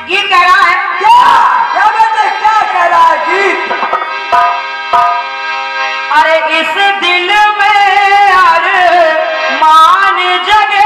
गीत कह रहा है क्या क्या बेटे क्या कह रहा है गीत? अरे इस दिल में अरमान जगे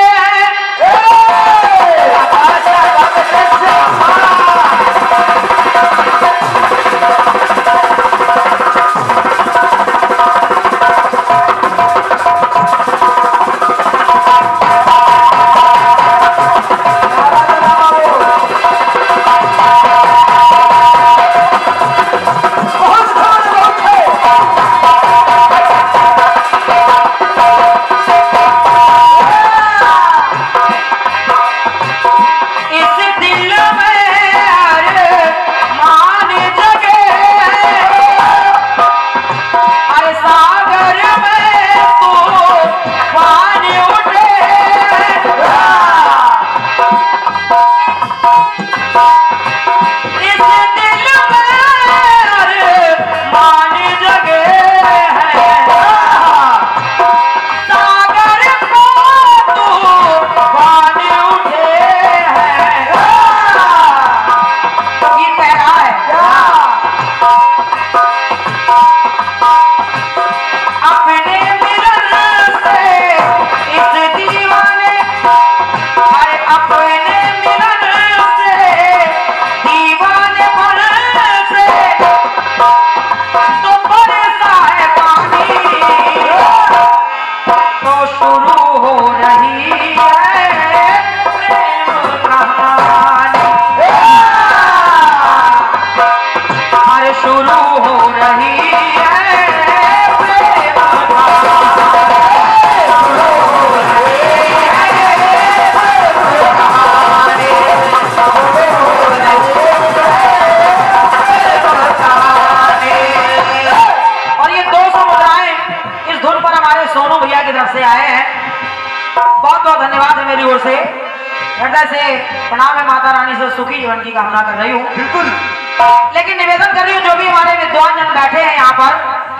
प्रणाम है माता रानी से सुखी जीवन की कामना कर रही हूँ। बिल्कुल। लेकिन निवेदन कर रही हूँ जो भी हमारे विद्वान जन बैठे हैं यहाँ पर,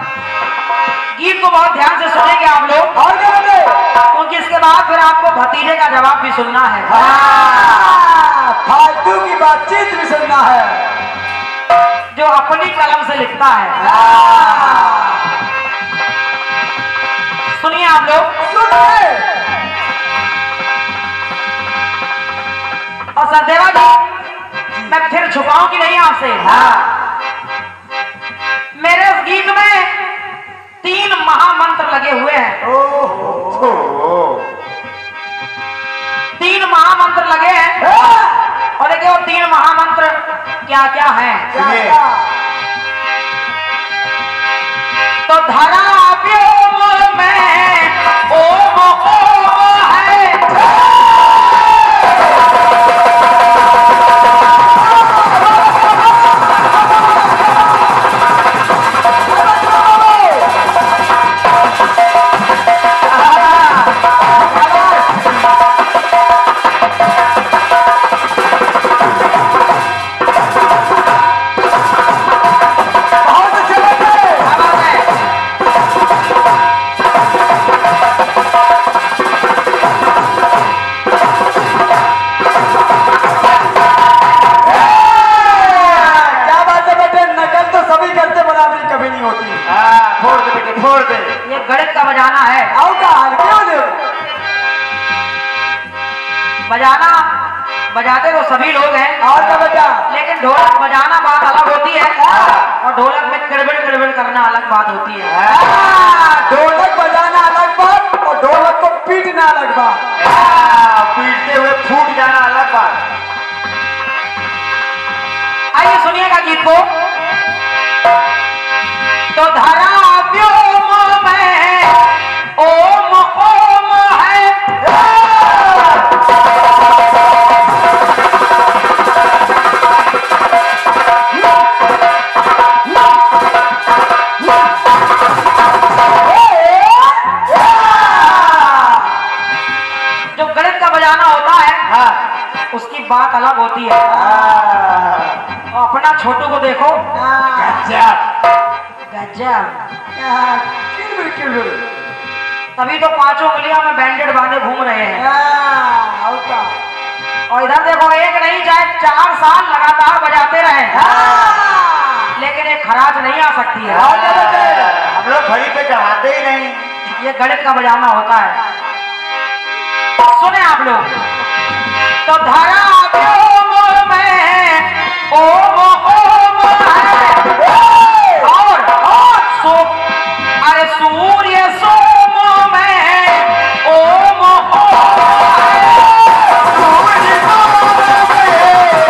गीत को बहुत ध्यान से सुनेंगे आप लोग, और क्या बोले? क्योंकि इसके बाद फिर आपको भतीजे का जवाब भी सुनना है। फालतू की बातचीत भी सुनना है, जो अपनी कलम से लिखता है। सुनिए आप लोग। सुनिए। और सरदेवा जी, मैं फिर छुपाऊं कि नहीं आपसे? मेरे उस गीत में 3 महामंत्र लगे हुए हैं। 3 महामंत्र लगे हैं। और देखिए वो 3 महामंत्र क्या क्या हैं? तो धरा व्योम में ओम ओम है, बजाना है। बजाना बजाते तो सभी लोग हैं, और क्या बजा? लेकिन ढोलक बजाना बात अलग होती है और ढोलक में किड़बिड़ किड़बिड़ करना अलग बात होती है। ढोलक बजाना अलग बात और ढोलक को पीटना अलग बात। पीटते हुए फूट जाना अलग बात। आइए सुनिएगा गीत को। तो धरा व्योम में ओम ओम है, जो गणित का बजाना होता है उसकी बात अलग होती है। और अपना छोटू को देखो, गजब गजब, किड़बिड़ तभी तो 5 उंगलियों में बैंडेड बांधे घूम रहे हैं। और इधर देखो, एक नहीं चाहे 4 साल लगातार बजाते रहे, लेकिन एक खराज नहीं आ सकती है। हम लोग घड़ी पे चढ़ाते ही नहीं, ये गणित का बजाना होता है। सुने आप लोग, तो धरा व्योम में ओम ओम है, और सो अरे सूर्य सोम में ओम ओम है, सूर्य सोम में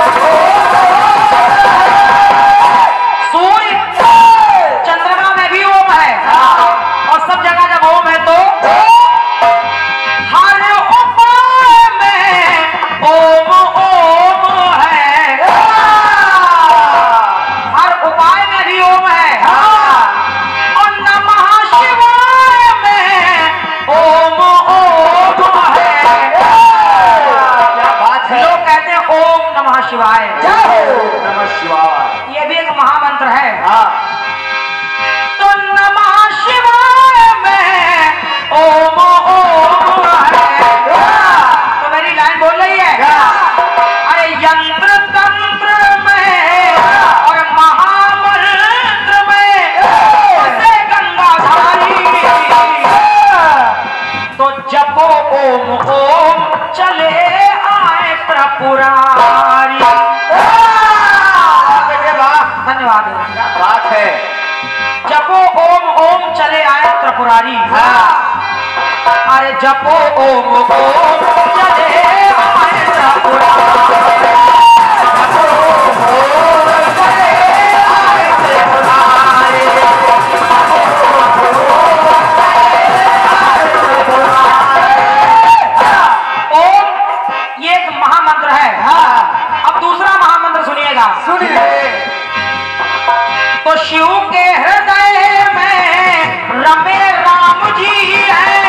सूर्य चंद्रमा में भी ओम है, और सब जगह जब ओम है तो हर उपाय में ओम ओम है, हर उपाय में भी ओम है, और नमः शिवाय में ओम ओम है। क्या बात है। लोग कहते हैं ओम नमः शिवाय, नमः शिवाय, ये भी एक महामंत्र है। हाँ, तो नमः शिवाय में ओम ओम है, तो मेरी लाइन बोल रही है। अरे यंत्र तंत्र में और महामंत्र में से गंगाधारी, तो जपो ओम ओम चले आए त्रिपुरारी। धन्यवाद। बात है। जपो ओम ओम चले आए त्रिपुरारी, अरे जपो ओम ओम चले आए त्रिपुरारी, जपो ओम चले आए त्रिपुरारी, ओम ये एक महामंत्र है। अब दूसरा महामंत्र सुनिएगा। सुनिए। तो शिव के हृदय में रमे राम जी हैं,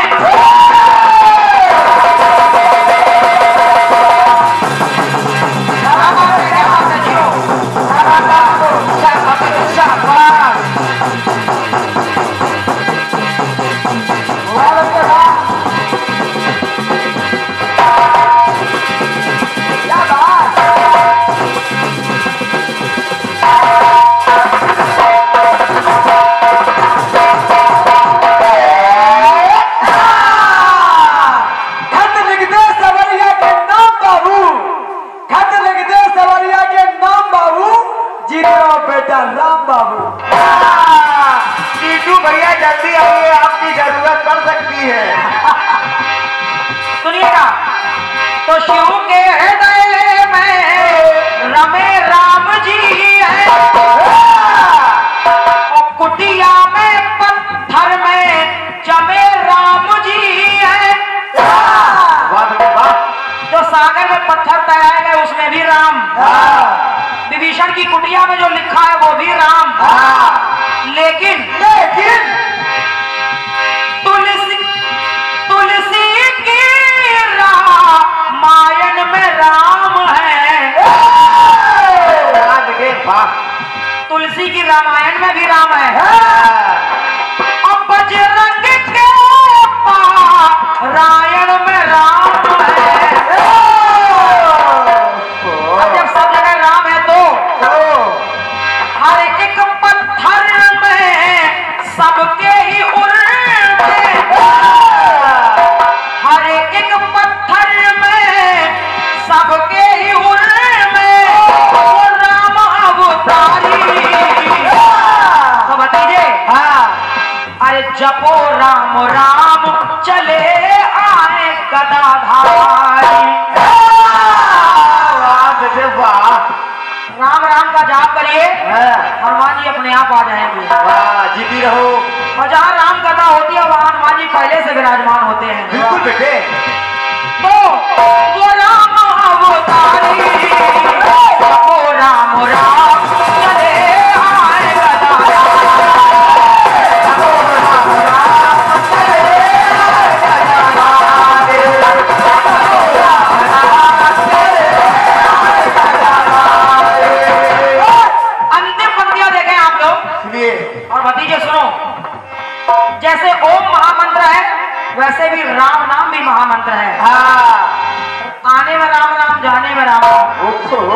राम बाबू। टीटू भैया जल्दी आइए, आपकी जरूरत पड़ सकती है। सुनिएगा। तो शिव के हृदय में रमे राम जी हैं, और कुटिया में पत्थर में जमे राम जी हैं। जो सागर में पत्थर तैराए गए उसमें भी राम, विभीषण की कुटिया में जो लिखा है वो भी राम, लेकिन तुलसी की रामायण में राम है। तुलसी की रामायण में भी राम है, और बजरंग के पारायण में राम है। जब सब जगह राम है तो हर एक पत्थर में सबके ही उर में, हर एक पत्थर में सबके ही उर में वो राम अवतारी। तो बताइए, अरे जपो राम राम चले आए गदाधारी। राम राम का जाप करिए, हनुमान जी अपने आप आ जाएंगे। जीती रहो। और जहाँ राम कथा होती है वहाँ हनुमान जी पहले से विराजमान होते हैं। बिल्कुल बेटे। तो वो राम अवतारी, वो राम राम चले आए गदाधारी, वो राम राम चले आए गदाधारी, वो राम राम चले आए गदाधारी। अंतिम पंक्तियां देखें आप लोग। सुनिए। और भतीजे सुनो, जैसे ओम महामंत्र है वैसे भी राम नाम भी महामंत्र है। आने में राम राम, जाने में राम राम।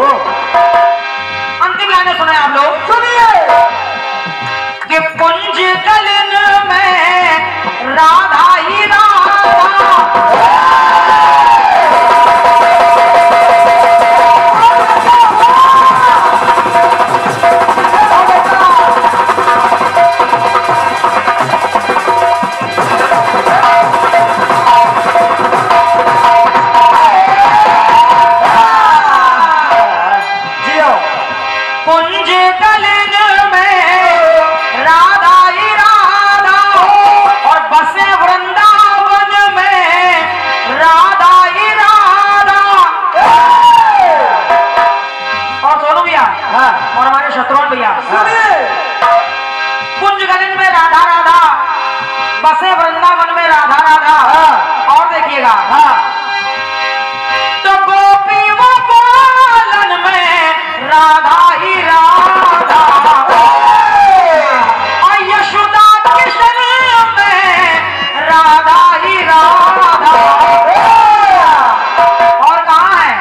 अंतिम लाइनें सुने आप लोग, सुनिए कि कुंज कलिन में राधा ही राधा, कुंज कलिन में राधा ही राधा, और बसे वृंदावन में राधा ही राधा। और सोनू भैया और हमारे शत्रुघ्न भैया, कुंज कलिन में राधा राधा, बसे वृंदावन में राधा राधा। और देखिएगा, तो गोपी वो पालन में राधा ही राधा, और यशोदा कृष्ण में राधा ही राधा। और कहाँ है?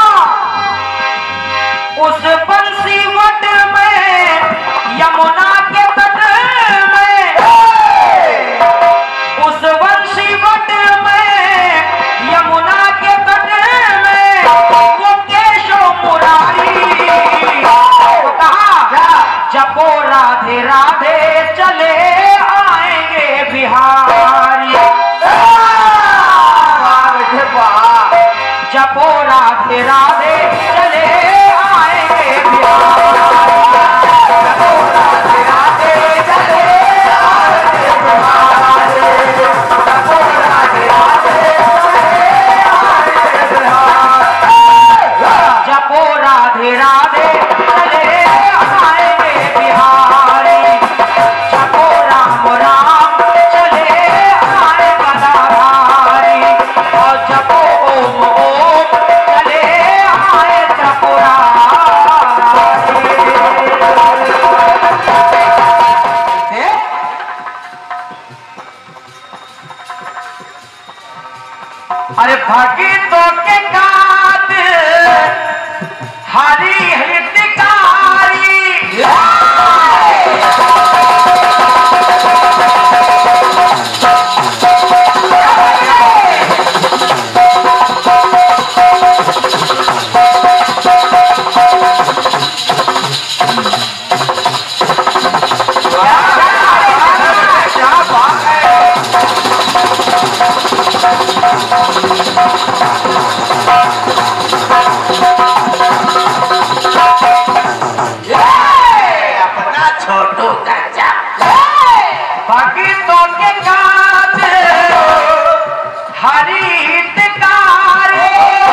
उस बंसी वट में, यमुना के तट में, उस बंसी वट में, यमुना के तट में, वो केशव मुरारी। तो कहा, जपो राधे राधे चले आएंगे बिहारी, जपो राधे राधे चले आएंगे बिहारी, जपो राधे राधे चले आएंगे बिहारी, जपो राधे राधे चले आएंगे बिहारी, जपो राधे राधे चले आएंगे बिहारी, जपो राम राम चले आए गदाधारी, और जपो ओम ओम चले आए त्रिपुरारी। अरे भगतों के गात हरि हितकारी, भगतों के गात हरि हितकारी।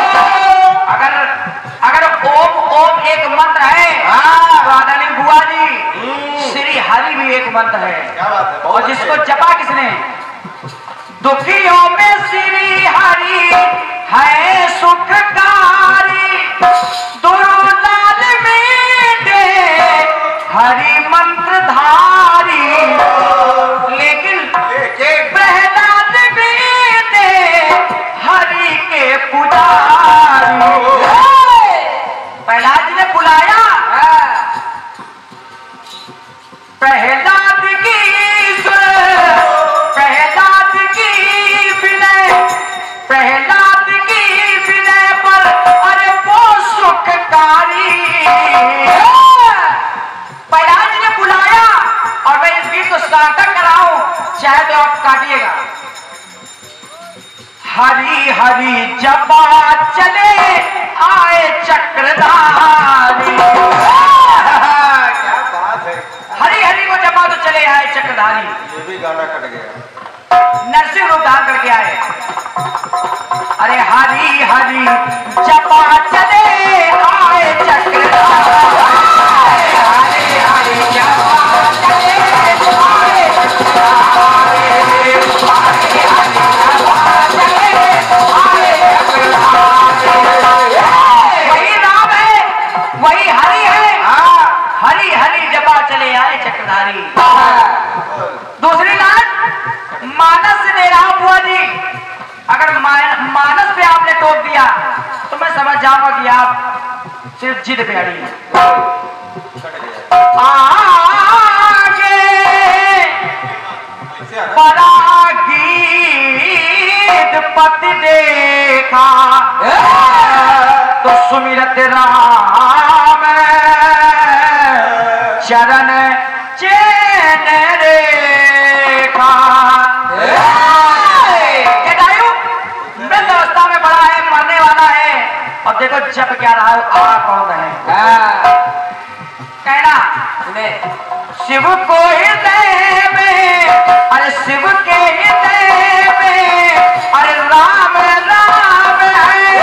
अगर ओम ओम एक मंत्र है, तो आदरणीय बुआ जी, श्री हरि भी एक मंत्र है। क्या बात है? और जिसको जपा किसने? दुखियों में श्री हरि है सुखकारी, दुर्लाल मीठे हरि मंत्र धारी, लेकिन प्रहलाद मीठे हरि के पुजारी। प्रहलाद जी ने बुलाया, प्रहलाद की प्रहलाद की विनय, प्रहलाद की विनय पर अरे वो सुखकारी। प्रहलाद जी ने बुलाया, और मैं इस गीत को सार्थक कराऊं, चाहे तो आप काटिएगा। हरि हरि जपा चले आए चक्रधारी, क्या बात है? हरि हरि को जपा तो चले आए चक्रधारी। ये भी गाना कट गया। नरसिंह रूप धारण करके आए। अरे हरि हरि जपा चले आए चक्रधारी, हरि हरि जपा चले आए चक्रधारी, हरि हरि जपा चले आए चक्रधारी। वही नाम है, वही हरि है, हरि हरि जपा चले आए चक्रधारी। दूसरी लाइन, मानस ने राम बुआ जी, अगर मानस पे आपने टोक दिया समझ जाऊंगा कि आप सिर्फ जिद पे अड़ी हैं। आगे बड़ा गीत पति देखा तो सुमिरत राम चरण चैन रेखा। जटायु मृत अवस्था में बड़ा है, मरने वाला है, और देखो जब क्या रहा है, आ कौन है? कहना शिव को हृदय में, अरे शिव के हृदय में, अरे राम राम है।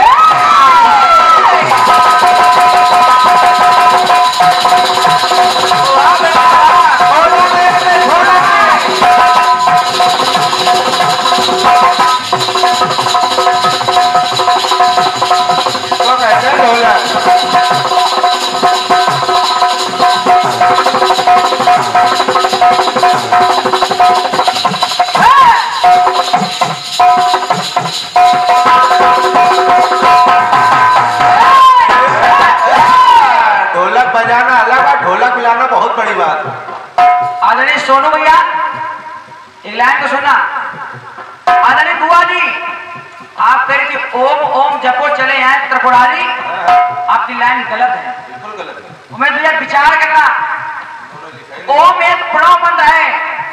ढोलक बजाना अलग और ढोलक मिलाना बहुत बड़ी बात। आदरणीय सोनू भैया एक लाइन को सुना। आदरणीय बुआ जी आप कह रहे कि ओम ओम जपो चले हैं त्रिपुरारी, आपकी लाइन गलत है, बिल्कुल गलत है। मैं भैया विचार करना। ओम एक प्रणव मंत्र है,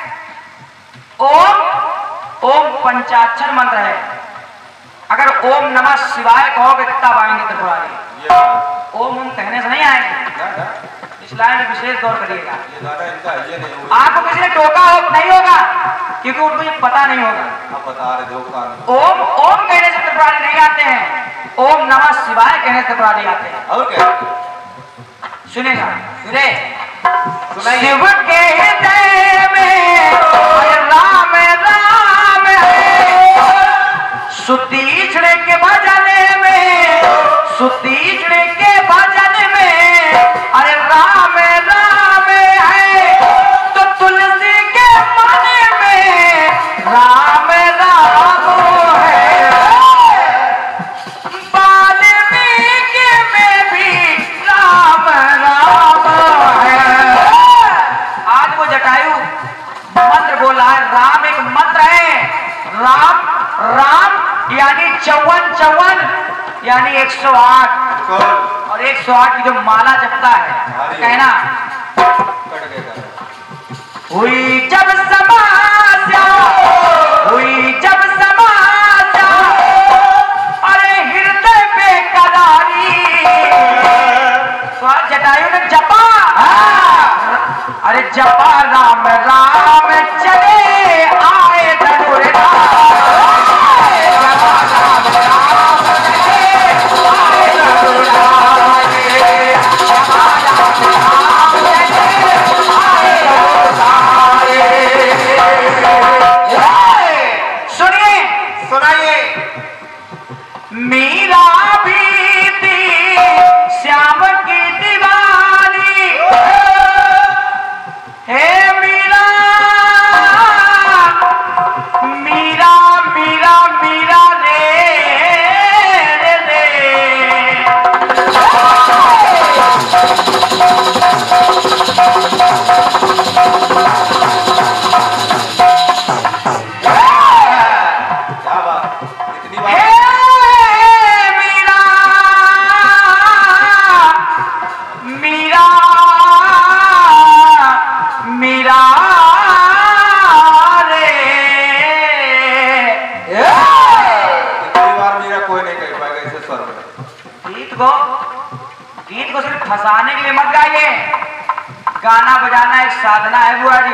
ओम ओम पंचाक्षर मंत्र है। अगर ओम नमः शिवाय कहोगे तब आएंगे त्रिपुरारी, ओम ओम कहने से नहीं आएंगे। इस लाइन में विशेष गौर करिएगा। आपको किसी ने टोका हो नहीं होगा, क्योंकि उनको ये पता नहीं होगा। ओम ओम कहने से त्रिपुरारी नहीं आते हैं, ओम नमः शिवाय कहने से त्रिपुरारी आते हैं। और क्या सुनेगा सुने शिव के हृदय में राम राम है, सुतीक्षण के भजन में, सुतीक्षण के भजन में, अरे राम राम है। तो तुलसी के मन में राम राम है, वाल्मीकि में भी राम राम है। आज वो जटायु मंत्र बोला है, राम एक मंत्र है। राम राम यानी 54 यानी 108, और 108 की जो माला जपता है। कहना हुई जब समस्या, हुई जब समस्या, अरे हृदय पे करारी, तो जटायु ने जपा, अरे जपा राम राम चले आए धनुर्धार। मीरा भी थी श्याम की दीवानी, हे मीरा मीरा मीरा मीरा रे रे रे। क्या बात, इतनी बात। गीत को सिर्फ फंसाने के लिए मत गाइए, गाना बजाना एक साधना है बुआ जी।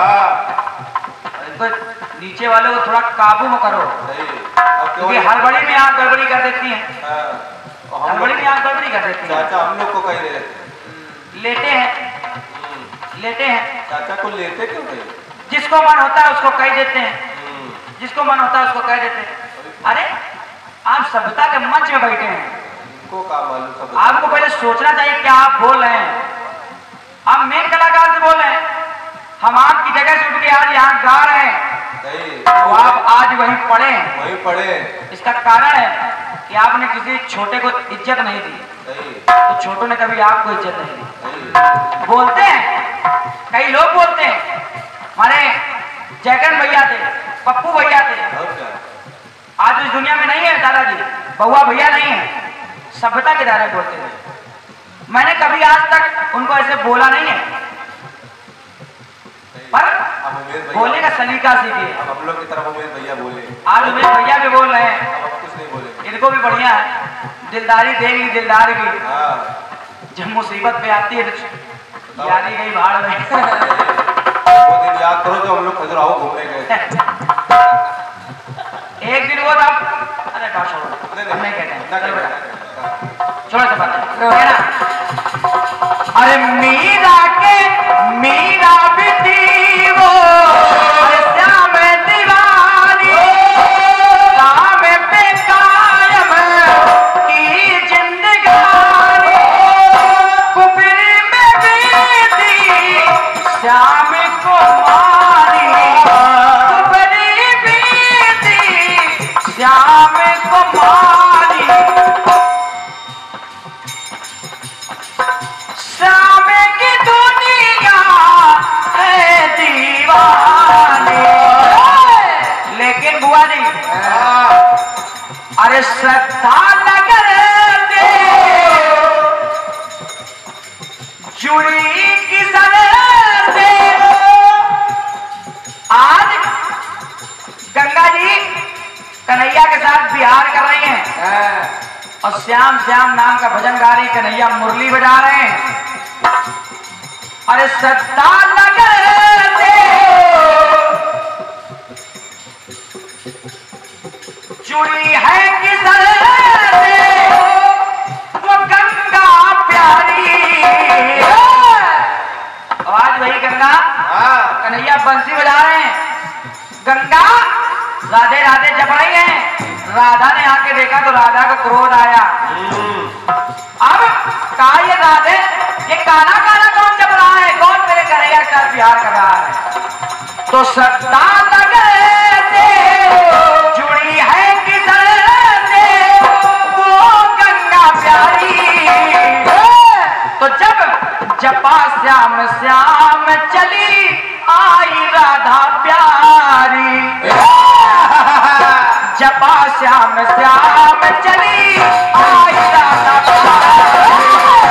इनको नीचे वालों को थोड़ा काबू में करो, क्योंकि हड़बड़ी में आप गड़बड़ी कर देती हैं। हड़बड़ी में आप गड़बड़ी कर देती हैं। चाचा हम लोग को कहीं लेते हैं, लेते हैं। चाचा को लेते क्यों नहीं? जिसको मन होता है उसको कह देते हैं, जिसको मन होता है उसको कह देते हैं। अरे आप सभ्यता के मंच में बैठे हैं, आपको पहले सोचना चाहिए क्या आप बोल रहे हैं। आप मेन कलाकार से बोल रहे हैं, हम आपकी जगह से उठ के आज यहाँ गा रहे हैं, तो आप आज वहीं पढ़े। वहीं पढ़े। इसका कारण है कि आपने किसी छोटे को इज्जत नहीं दी, तो छोटों ने कभी आपको इज्जत नहीं दी। बोलते हैं, कई लोग बोलते हैं हमारे जयकरण भैया थे, पप्पू भैया थे, आज इस दुनिया में नहीं है दादाजी, बउआ भैया नहीं है, सभ्यता के दायरे बोलते थे। मैंने कभी आज तक उनको ऐसे बोला नहीं है, पर बोलने का सलीका सीखिए। हम लोग की तरफ उमेश भैया बोले, आज उमेश भैया भी बोल रहे हैं, कुछ नहीं बोले। इनको भी बढ़िया है, दिलदारी देगी दिलदार की, जब मुसीबत पे आती है तो यारी गई भाड़ में। वो दिन याद करो जो हम लोग खजुराहो घूमने गए थे। एक दिन वो तब, अरे नहीं कहते हैं, छोड़ से बात है। अरे मीरा के मीरा भी थी वो, अरे श्याम दीवानी, काम पे कायम की जिंदगानी, कुफरी में भी थी श्याम को मारी, कुफरी भी थी श्याम को मारी, श्याम की दुनिया है दीवानी। लेकिन बुआ जी, अरे श्रद्धा नगर में जुड़ी किसन से, आज गंगा जी कन्हैया के साथ बिहार कर रही हैं और श्याम श्याम नाम का भजन गा रही, कन्हैया मुरली बजा रहे हैं। अरे श्रद्धा नगर से जुड़ी है किसन से वो गंगा प्यारी। आज वही गंगा, कन्हैया बंसी बजा रहे हैं, गंगा राधे राधे जप रही है। राधा ने आके देखा तो राधा को क्रोध आया। अब कहा ये राधे, ये काना काना कौन जप रहा है, कौन मेरे कन्हैया के साथ बिहार कर रहा है। तो श्रद्धा नगर से जुड़ी है किसन से वो गंगा प्यारी। तो जब जपा श्याम श्याम चली आई राधा प्यारी, जपा श्याम श्याम चली आई राधा प्यारी।